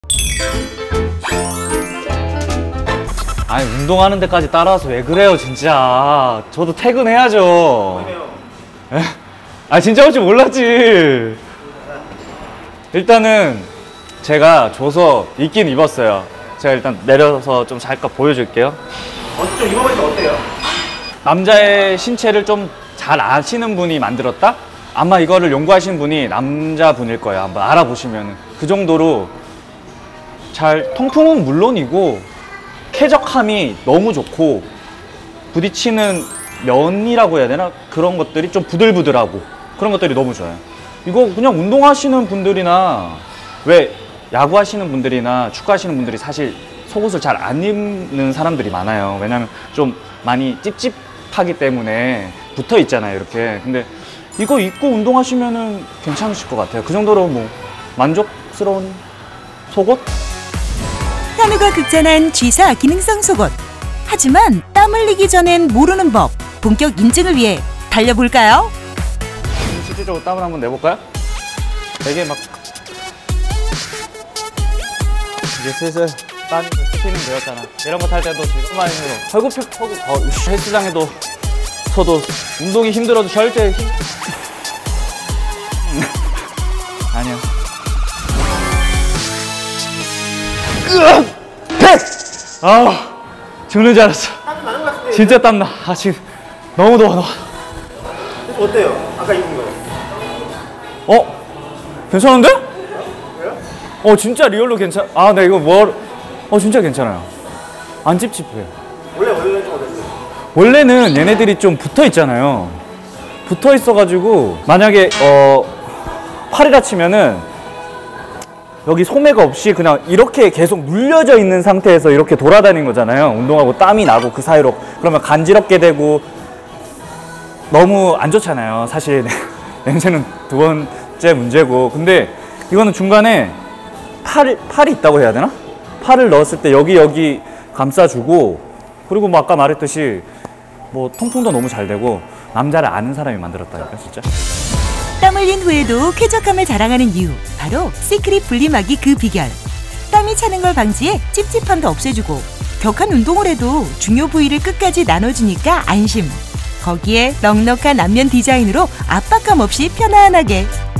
아니 운동하는 데까지 따라와서 왜 그래요 진짜. 저도 퇴근해야죠. 에? 아 진짜 올 줄 몰랐지. 일단은 제가 줘서 입긴 입었어요. 제가 일단 내려서 좀 잠깐 보여줄게요. 좀 입어보니까 어때요? 남자의 신체를 좀 잘 아시는 분이 만들었다? 아마 이거를 연구하신 분이 남자분일 거예요. 한번 알아보시면 그 정도로 잘, 통풍은 물론이고 쾌적함이 너무 좋고 부딪히는 면이라고 해야 되나? 그런 것들이 좀 부들부들하고 그런 것들이 너무 좋아요. 이거 그냥 운동하시는 분들이나 왜 야구하시는 분들이나 축구하시는 분들이 사실 속옷을 잘 안 입는 사람들이 많아요. 왜냐면 좀 많이 찝찝하기 때문에 붙어 있잖아요 이렇게. 근데 이거 입고 운동하시면은 괜찮으실 것 같아요. 그 정도로 뭐 만족스러운 속옷? 현우가 극찬한 G사 기능성 속옷. 하지만 땀 흘리기 전엔 모르는 법. 본격 인증을 위해 달려볼까요? 실질적으로 땀을 한번 내볼까요? 되게 막 이제 슬슬 땀이 스피닝 되었잖아. 이런 거 탈 때도 지금 많이 힘들어. 헬스장에도 서도 운동이 힘들어도 절대 아니야. 아 죽는 줄 알았어. 땀이 많은 것 같은데. 진짜 땀나. 아 지금 너무 더워. 어때요? 아까 입은 거. 괜찮은데? 왜요? 진짜 리얼로 괜찮. 네 이거 진짜 괜찮아요. 안 찝찝해요. 원래는 좀 어땠어요? 원래는 얘네들이 좀 붙어 있잖아요. 붙어 있어가지고 만약에 팔이라 치면은 여기 소매가 없이 그냥 이렇게 계속 눌려져 있는 상태에서 이렇게 돌아다니는 거잖아요. 운동하고 땀이 나고 그 사이로. 그러면 간지럽게 되고 너무 안 좋잖아요. 사실 냄새는 두 번째 문제고. 근데 이거는 중간에 팔이 있다고 해야 되나? 팔을 넣었을 때 여기 감싸주고, 그리고 뭐 아까 말했듯이 뭐 통풍도 너무 잘 되고 남자를 아는 사람이 만들었다니까 진짜. 땀 흘린 후에도 쾌적함을 자랑하는 이유. 바로 시크릿 분리막이 그 비결. 땀이 차는 걸 방지해 찝찝함도 없애주고 격한 운동을 해도 중요 부위를 끝까지 나눠주니까 안심. 거기에 넉넉한 앞면 디자인으로 압박감 없이 편안하게.